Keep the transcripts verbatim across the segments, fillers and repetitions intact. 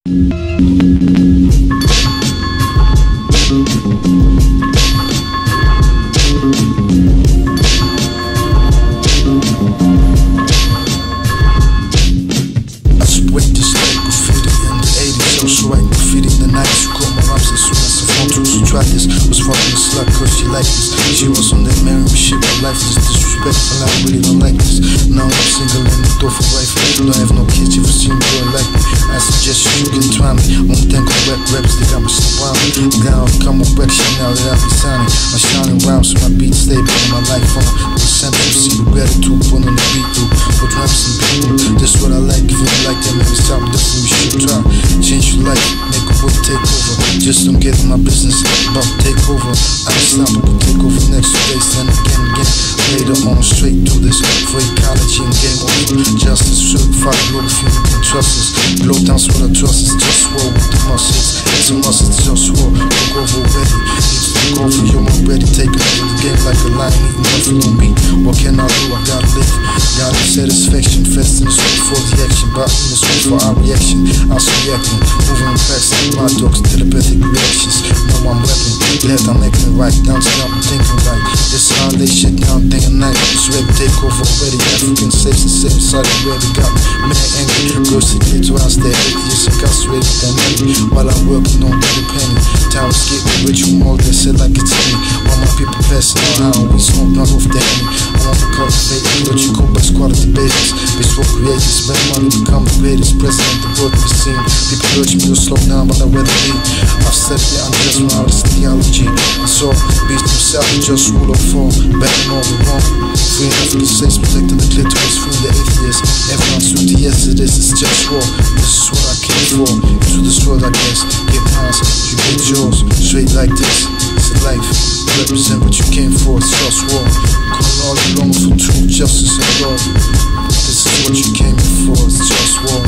She was on that married shit, but life is disrespectful. I really don't like this. Now I'm single and the door for wife. Don't have no kids, if you see me doing like me, I suggest you can try me. Won't think of rap raps, they got me so me. Now I'll come with back shit now that I'll be signing. My shining rhymes, so my beat stable in my life on. The percentage, see the gratitude, put on the beat through. Put raps and people, this what I like. If you like that, man, stop, that's what we should try. Change your life, make a book take over. Just don't get in my business, about to take over. Unstoppable, take over next day, then again, again. Later on, straight to this for ecology and game over. Justice, certified, global film, you can trust us. Blow down what I trust is just war with the muscles. It's a must, it's just war. Look over already. Need to look over, you're already taking over the game like a lion eating nothing on me. What can I do? I gotta live. Gotta satisfaction, fast in the street for the action. But in the street for our reaction. I was reacting, moving fast like my dogs, telepathic reactions. Now I'm rapping, glad I'm acting right. Down to I'm thinking right. This how they shit down day and night. It's ready to take over already. African slaves and same side already got me mad angry. Girls to get to us, they're atheists incarcerated than me. While I'm working on the penny. Time is getting rich from all they said like it's me. While my people passing on how we smoke not off the enemy. I want to cultivate what you call best quality basis. Bitch for creators, spend money become the greatest. President the world we've seen. People urge me to slow down but I rather be. I've said it, I'm just when I was theology. And so, beast himself, just rule of form. Backing all the wrong. Free African slaves protecting the clitoris, freeing the atheists. Everyone's with the yes to this, it's just war. This is what I came for. To this world I guess. Get mine, you get yours. Straight like this, it's a life. Represent what you came for, it's just war. Calling all you long for truth, justice and love. This is what you came for, it's just war.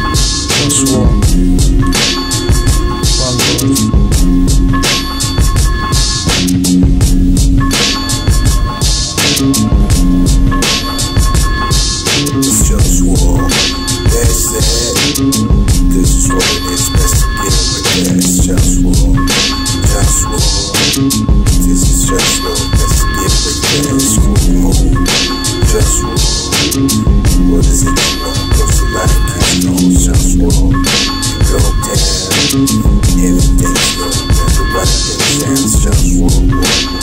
Just war. One love. It's just war, that's it. This is what it is, best to get with that. It's just war, just war. This is just war, best to get with that. It's cool, just war. What is it you want? Cause you like it, no, it's just war. Go down, everything's good, and the right thing stands just war, war.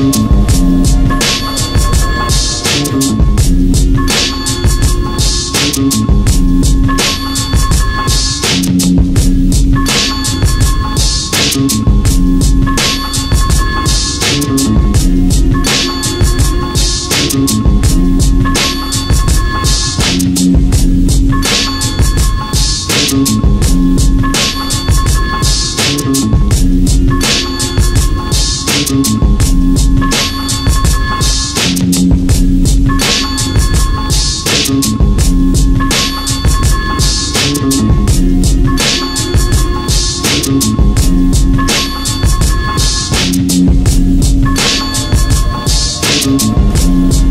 We'll be right back.